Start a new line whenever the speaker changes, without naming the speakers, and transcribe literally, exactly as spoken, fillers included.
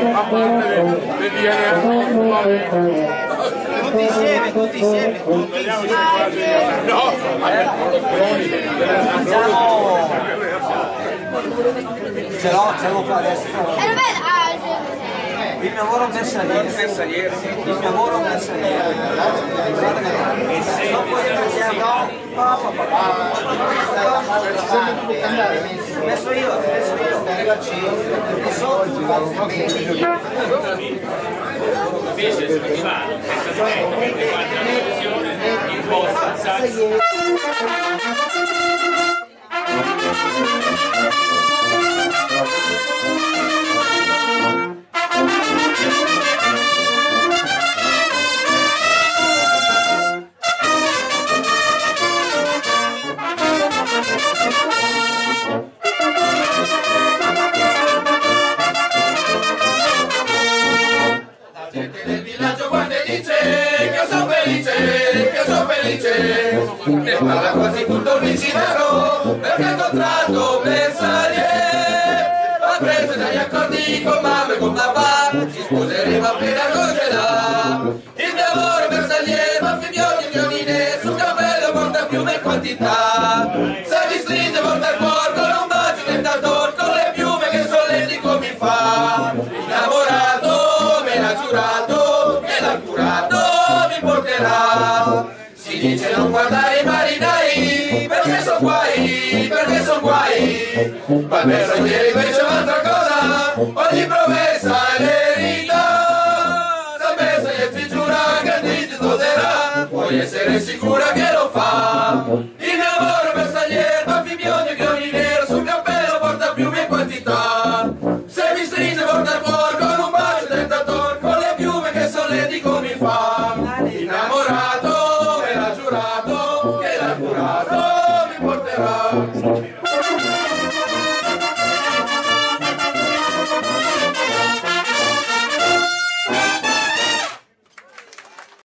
a parte le D N A.
Tutti insieme, tutti insieme, tutti insieme.
No,
Facciamo... Ce l'ho, ce l'ho qua adesso. Il mio lavoro è un bersagliere. Il mio lavoro è un bersagliere. Guarda che no. Dopo io mi chiamo... Messo io, messo io. E sotto...
Invece sono Milano, senza tempo, mentre guardi la televisione, imposta, sax.
Ne parla quasi tutto il vicinato perché ha incontrato Bersaglier. Ha preso dagli accordi con mamma e con papà, ci sposeremo appena congelerà. Il mio amore Bersaglier, ma figlioli violine, sul cappello porta piume e quantità. Se mi stringe porta il cuore con un bacio tentator, con le piume che solletico mi fa. Innamorato me l'ha giurato, che l'ha curato mi porterà. Si dice non guardare i marinai, perché son guai, perché son guai. Ma il bersagliere invece è un'altra cosa, ogni promessa è verità. Se Bersaglier ti giura che ti sposerà, puoi essere sicura che lo fa. Il mio amore Bersaglier, baffi biondi che ogni nero, sul cappello porta piume e quantità. Se mi stringe porta il cuore con un bacio tentator, con le piume che solletico mi fa. Innamorato che l'ha curato mi porterà.